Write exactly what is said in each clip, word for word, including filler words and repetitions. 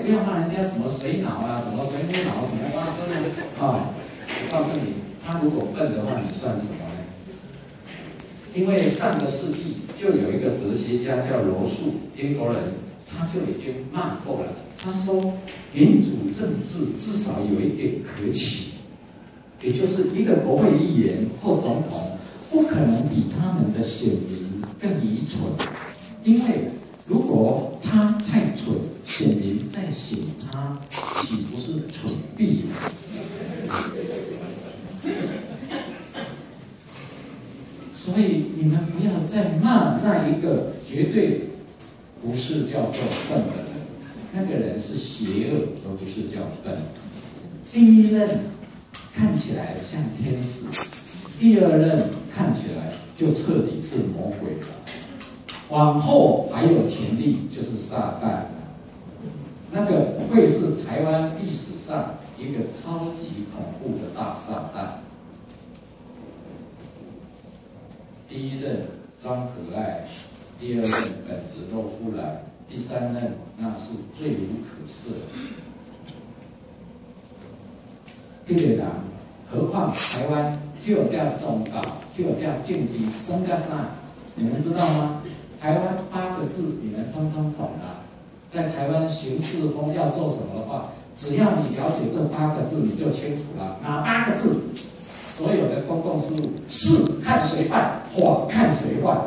不要骂人家什么水脑啊，什么水母脑，什么挖哥呢？啊，我告诉你，他如果笨的话，你算什么呢？因为上个世纪就有一个哲学家叫罗素，英国人，他就已经骂过了。他说，民主政治至少有一点可取，也就是一个国会议员或总统不可能比他们的选民更愚蠢，因为如果他太蠢，选民再选他，岂不是蠢毙了？所以你们不要再骂那一个绝对不是叫做笨的人，那个人是邪恶，而不是叫笨。第一任看起来像天使，第二任看起来就彻底是魔鬼了。往后还有潜力就是撒旦，那个会是台湾历史上一个超级恐怖的大撒旦。第一任装可爱，第二任本质露出来，第三任那是罪无可赦。这个人，何况台湾就有这样宗教，就有这样政治，生个啥？你们知道吗？台湾八个字你们通通懂了。在台湾行事风要做什么的话，只要你了解这八个字，你就清楚了。哪八个字？所有的公共事务，事看谁办，法看谁换，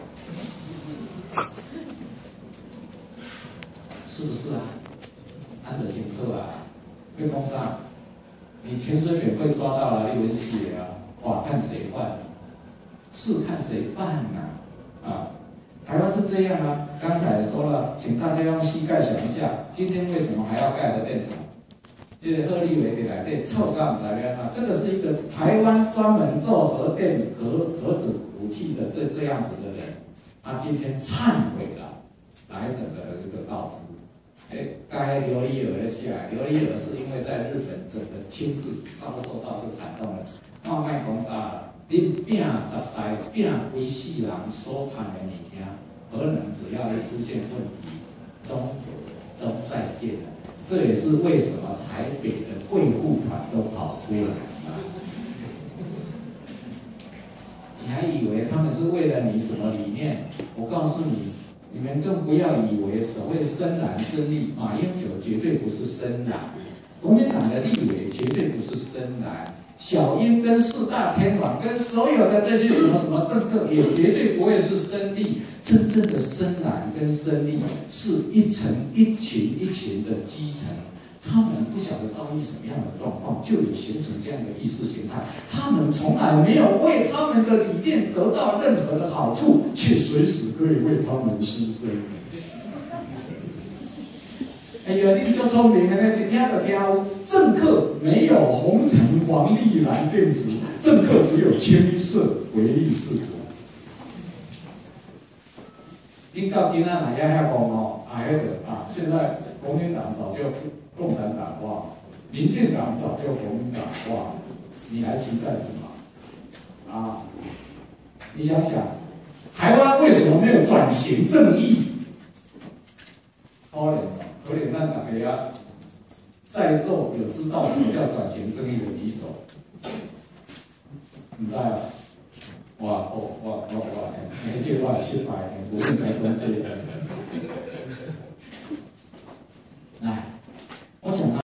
是不是啊？安得清楚啊？被封杀，你潜水免费抓到了，你文系也啊，法看谁换，事看谁办呐、啊？啊，台湾是这样啊。刚才说了，请大家用膝盖想一下，今天为什么还要盖核电厂？这个鹤立为的来对臭干来源啊，这个是一个台湾专门做核电核核子武器的这这样子的人，他今天忏悔了，来整个一个告知。哎，刚才刘一尔的下来，刘一尔是因为在日本整个亲自遭受到这惨痛的，我卖讲啥了？你拼十代拼几世人所谈的物件，核能只要一出现问题，中中再见了。这也是为什么台北的贵妇团都跑出来了。你还以为他们是为了你什么理念？我告诉你，你们更不要以为所谓深蓝深绿，马英九绝对不是深蓝，国民党的立委绝对不是深蓝，小英跟四大天王跟所有的这些什么什么政客也绝对不会是深绿。真正的深蓝跟深绿是一层一群一群的基层，他们不晓得遭遇什么样的状况，就有形成这样的意识形态。他们从来没有为他们的理念得到任何的好处，却随时可以为他们牺牲。哎呀，你就聪明了，一听就听。政客没有红橙黄绿蓝靛紫，政客只有清一色唯利是图。你到今仔哪遐遐讲哦，啊迄个啊，现在国民党早就共产党化，民进党早就国民党化，你还期待什么？啊，你想想，台湾为什么没有转型正义？可怜哦，可怜咱大家啊，在座有知道什么叫转型正义的举手？唔知啊？哇哦哇哇哇！你这我失败，无应该讲这个。